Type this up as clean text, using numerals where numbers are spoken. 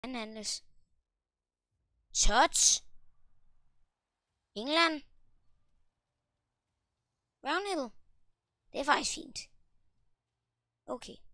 Han handles. TOTS. England. Brownhill. Det er faktisk fint. Okay.